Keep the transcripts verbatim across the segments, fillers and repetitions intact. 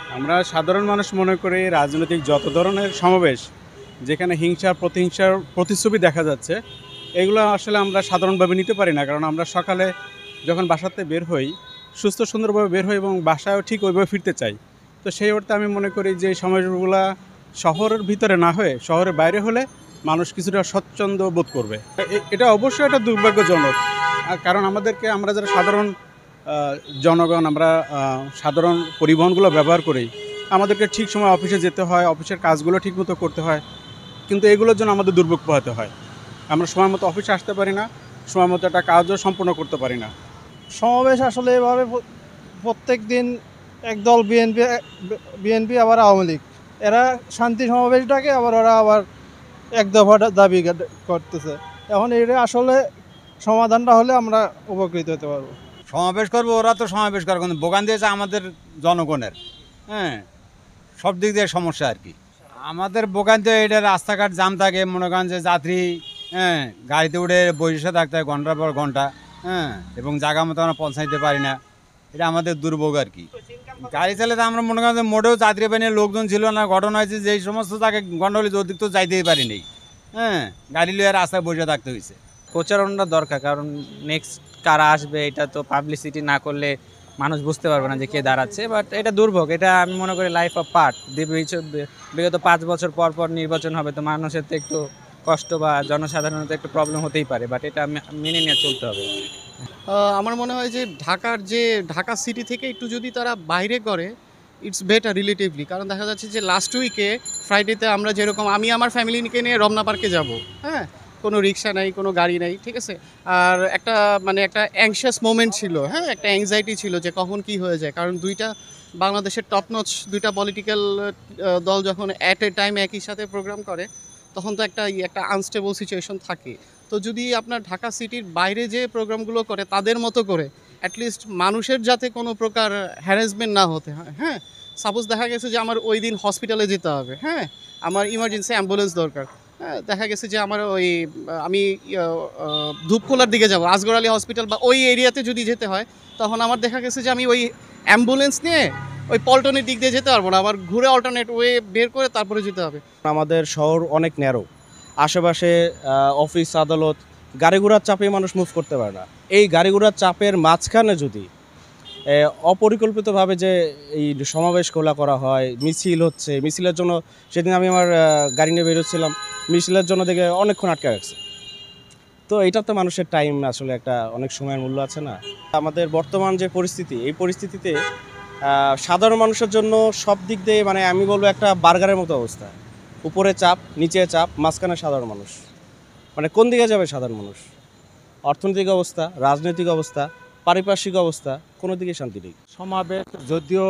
আমরা সাধারণ মানুষ মনে করি রাজনৈতিক যত ধরনের সমাবেশ যেখানে হিংসা প্রতিহিংসার প্রতিচ্ছবি দেখা যাচ্ছে এগুলো আসলে আমরা সাধারণভাবে নিতে পারি না, কারণ আমরা সকালে যখন বাসাতে বের হই সুস্থ সুন্দরভাবে বের হই এবং বাসায়ও ঠিক ওইভাবে ফিরতে চাই। তো সেই অর্থে আমি মনে করি যে এই সমাবেশগুলো শহরের ভিতরে না হয়ে শহরের বাইরে হলে মানুষ কিছুটা স্বচ্ছন্দ বোধ করবে। এ- এটা অবশ্যই একটা দুর্ভাগ্যজনক, আর কারণ আমাদেরকে আমরা যারা সাধারণ আহ, জনগণ আমরা আহ, সাধারণ পরিবহনগুলো ব্যবহার করি, আমাদেরকে ঠিক সময় অফিসে যেতে হয়, অফিসের কাজগুলো ঠিকমতো করতে হয়, কিন্তু এগুলোর জন্য আমাদের দুর্ভোগ পোহাতে হয়। আমরা সময় মতো অফিসে আসতে পারি না, সময় মতো একটা কাজও সম্পূর্ণ করতে পারি না। সমাবেশ আসলে এভাবে প- প্রত্যেক দিন একদল বিএনপি বিএনপি আবার আওয়ামী লীগ এরা শান্তি সমাবেশ ডাকে, আবার ওরা আবার এক দফা দা- দাবি গা- করতেছে। এখন এটা আসলে সমাধানটা হলে আমরা উপকৃত হতে পারবো। সমাবেশ করবো, ওরা তো সমাবেশ করে, কিন্তু বোগান দিয়েছে আমাদের জনগণের। হ্যাঁ, সব দিক দিয়ে সমস্যা আর কি। আমাদের বোগান দিয়ে এটা রাস্তাঘাট জাম থাকে, মনে করেন যে যাত্রী হ্যাঁ গাড়িতে উঠে বসে থাকতে হয় ঘন্টার পর ঘন্টা। হ্যাঁ, এবং জায়গা মতো আমরা পৌঁছাইতে পারি না, এটা আমাদের দুর্ভোগ আর কি। গাড়ি চালাতে আমরা মনে করেন যে মোটেও যাত্রী বাহিনীর লোকজন ছিল না। ঘটনা হয়েছে যে এই সমস্ত জায়গায় গন্ডগোল ওদিক তো যাইতেই পারিনি। হ্যাঁ, গাড়ি লিয়ে রাস্তায় বসে থাকতে হয়েছে। প্রচারণা দরকার, কারণ নেক্সট কারা আসবে এটা তো পাবলিসিটি না করলে মানুষ বুঝতে পারবে না যে কে দাঁড়াচ্ছে। বাট এটা দুর্ভোগ, এটা আমি মনে করি লাইফ অফ পার্ট। বিগত পাঁচ বছর পর পর নির্বাচন হবে, তো মানুষের তো একটু কষ্ট বা জনসাধারণের তো একটু প্রবলেম হতেই পারে, বাট এটা মে- মেনে নিয়ে চলতে হবে। আহ, আমার মনে হয় যে ঢাকার যে ঢাকা সিটি থেকে একটু যদি তারা বাইরে করে ইটস বেটার রিলেটিভলি। কারণ দেখা যাচ্ছে যে লাস্ট উইকে ফ্রাইডেতে আমরা যেরকম আমি আমার ফ্যামিলিকে নিয়ে রমনা পার্কে যাব, হ্যাঁ, কোনো রিক্সা নাই, কোনো গাড়ি নাই, ঠিক আছে। আর একটা মানে একটা অ্যাংশিয়াস মোমেন্ট ছিল, হ্যাঁ, একটা অ্যাংজাইটি ছিল যে কখন কি হয়ে যায়। কারণ দুইটা বাংলাদেশের টপ নচ দুইটা পলিটিক্যাল দল যখন অ্যাট এ টাইম একই সাথে প্রোগ্রাম করে, তখন তো একটা একটা আনস্টেবল সিচুয়েশন থাকে। তো যদি আপনার ঢাকা সিটির বাইরে যে প্রোগ্রামগুলো করে তাদের মতো করে অ্যাটলিস্ট মানুষের যাতে কোনো প্রকার হ্যারাসমেন্ট না হতে হয়, হ্যাঁ। সাপোজ দেখা গেছে যে আমার ওই দিন হসপিটালে যেতে হবে, হ্যাঁ, আমার ইমার্জেন্সি অ্যাম্বুলেন্স দরকার, হ্যাঁ, দেখা গেছে যে আমার ওই আহ, আমি আহ, আহ, ধূপখোলার দিকে যাব, আসগর আলী হসপিটাল বা ওই এরিয়াতে যদি যেতে হয়, তখন আমার দেখা গেছে যে আমি ওই অ্যাম্বুলেন্স নিয়ে ওই পল্টনের দিক দিয়ে যেতে পারবো না, আমার ঘুরে অল্টারনেট ওয়ে বের করে তারপরে যেতে হবে। আমাদের শহর অনেক ন্যারো, আশেপাশে আহ, অফিস আদালত, গাড়ি ঘোড়ার চাপে মানুষ মুভ করতে পারে না। এই গাড়ি ঘোড়ার চাপের মাঝখানে যদি এ, অপরিকল্পিতভাবে যে এই সমাবেশ খোলা করা হয়, মিছিল হচ্ছে, মিছিলের জন্য সেদিন আমি আমার আহ, গাড়ি নিয়ে বেরোচ্ছিলাম, মিছিলের জন্য দেখে অনেকক্ষণ আটকে রাখছে। তো এটা তো মানুষের টাইম আসলে একটা অনেক সময়ের মূল্য আছে না। আমাদের বর্তমান যে পরিস্থিতি, এই পরিস্থিতিতে আহ, সাধারণ মানুষের জন্য সব দিক দিয়ে মানে আমি বলবো একটা বার্গারের মতো অবস্থা। উপরে চাপ, নিচে চাপ, মাঝখানে সাধারণ মানুষ। মানে কোন দিকে যাবে সাধারণ মানুষ? অর্থনৈতিক অবস্থা, রাজনৈতিক অবস্থা, পারিপার্শ্বিক অবস্থা, কোনো দিকে শান্তি নেই। সমাবেশ যদিও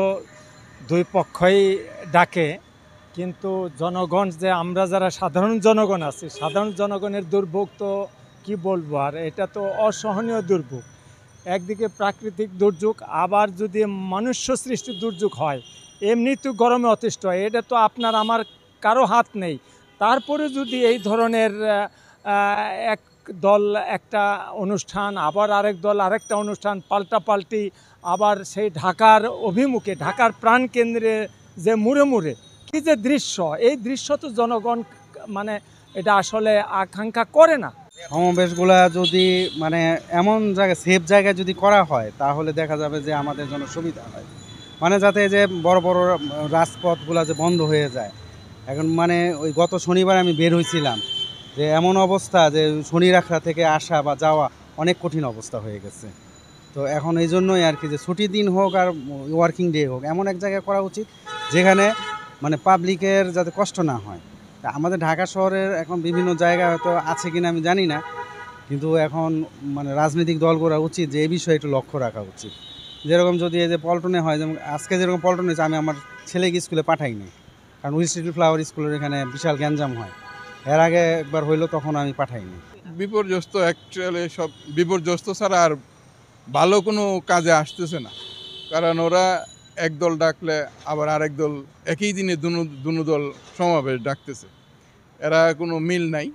দুই পক্ষই ডাকে, কিন্তু জনগণ যে আমরা যারা সাধারণ জনগণ আছি, সাধারণ জনগণের দুর্ভোগ তো কি বলবো, আর এটা তো অসহনীয় দুর্ভোগ। একদিকে প্রাকৃতিক দুর্যোগ, আবার যদি মনুষ্য সৃষ্টি দুর্যোগ হয়, এমনি তো গরমে অতিষ্ঠ হয়, এটা তো আপনার আমার কারো হাত নেই। তারপরে যদি এই ধরনের আহ, আহ, এক দল একটা অনুষ্ঠান, আবার আরেক দল আরেকটা অনুষ্ঠান, পাল্টাপাল্টি, আবার সেই ঢাকার অভিমুখে, ঢাকার প্রাণকেন্দ্রে যে মুড়ে মুড়ে কী যে দৃশ্য, এই দৃশ্য তো জনগণ মানে এটা আসলে আকাঙ্ক্ষা করে না। সমাবেশগুলা যদি মানে এমন জায়গায় সেফ জায়গায় যদি করা হয় তাহলে দেখা যাবে যে আমাদের জন্য সুবিধা হয়। মানে যাতে যে বড় বড় রাজপথগুলো যে বন্ধ হয়ে যায়। এখন মানে ওই গত শনিবার আমি বের হয়েছিলাম, যে এমন অবস্থা যে শনি রাখা থেকে আসা বা যাওয়া অনেক কঠিন অবস্থা হয়ে গেছে। তো এখন এই জন্যই আর কি যে ছুটির দিন হোক আর ওয়ার্কিং ডে হোক, এমন এক জায়গায় করা উচিত যেখানে মানে পাবলিকের যাতে কষ্ট না হয়। তা আমাদের ঢাকা শহরের এখন বিভিন্ন জায়গায় হয়তো আছে কিনা আমি জানি না, কিন্তু এখন মানে রাজনৈতিক দলগুলো উচিত যে এই বিষয়ে একটু লক্ষ্য রাখা উচিত। যেরকম যদি এই যে পল্টনে হয়, যেমন আজকে যেরকম পল্টন হয়েছে, আমি আমার ছেলেকে স্কুলে পাঠাইনি, কারণ উইস্ট লিটল ফ্লাওয়ার স্কুলের এখানে বিশাল গ্যাঞ্জাম হয়। এর আগে একবার হইলো, তখন আমি পাঠাইনি। বিপর্যস্ত, অ্যাকচুয়ালি সব বিপর্যস্ত ছাড়া আর ভালো কোনো কাজে আসতেছে না। কারণ ওরা এক দল ডাকলে আবার আরেক দল একই দিনে দুনো দুনো দল সমাবেশ ডাকতেছে, এরা কোনো মিল নাই,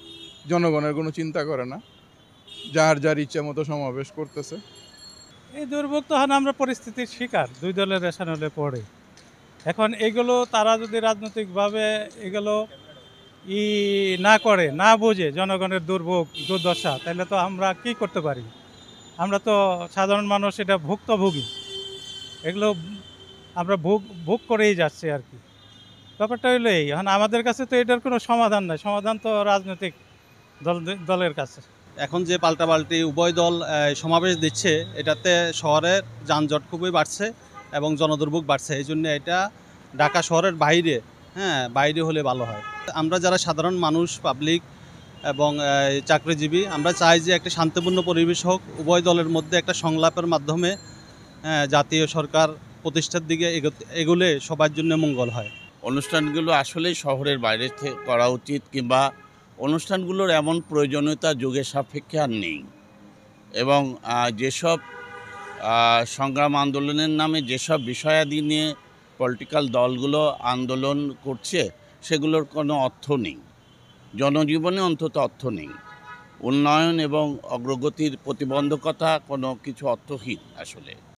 জনগণের কোনো চিন্তা করে না, যার যার ইচ্ছা মতো সমাবেশ করতেছে। এই দুর্ভোগ তো এখন আমরা পরিস্থিতির শিকার, দুই দলের রেশান হলে পড়ে। এখন এগুলো তারা যদি রাজনৈতিকভাবে এগুলো ই না করে, না বোঝে জনগণের দুর্ভোগ দুর্দশা, তাহলে তো আমরা কি করতে পারি? আমরা তো সাধারণ মানুষ, এটা ভুক্তভোগী। এগুলো আমরা ভোগ ভোগ করেই যাচ্ছি আর কি। ব্যাপারটা হলো এই, এখন আমাদের কাছে তো এটার কোনো সমাধান নাই, সমাধান তো রাজনৈতিক দল দলের কাছে। এখন যে পাল্টাপাল্টি উভয় দল আহ, সমাবেশ দিচ্ছে, এটাতে শহরের যানজট খুবই বাড়ছে এবং জনদুর্ভোগ বাড়ছে। এই জন্য এটা ঢাকা শহরের বাইরে, হ্যাঁ বাইরে হলে ভালো হয়। আমরা যারা সাধারণ মানুষ, পাবলিক এবং আহ, চাকরিজীবী, আমরা চাই যে একটা শান্তিপূর্ণ পরিবেশ হোক, উভয় দলের মধ্যে একটা সংলাপের মাধ্যমে আহ, জাতীয় সরকার প্রতিষ্ঠার দিকে এগোতে- এগোলে সবার জন্য মঙ্গল হয়। অনুষ্ঠানগুলো আসলেই শহরের বাইরে থেকে করা উচিত, কিংবা অনুষ্ঠানগুলোর এমন প্রয়োজনীয়তা যুগের সাপেক্ষে আর নেই। এবং আহ, যেসব আহ, সংগ্রাম আন্দোলনের নামে যেসব বিষয়াদি নিয়ে পলিটিক্যাল দলগুলো আন্দোলন করছে, সেগুলোর কোনো অর্থ নেই, জনজীবনে অন্তত অর্থ নেই। উন্নয়ন এবং অগ্রগতির প্রতিবন্ধকতা কোনো কিছু অর্থহীন আসলে।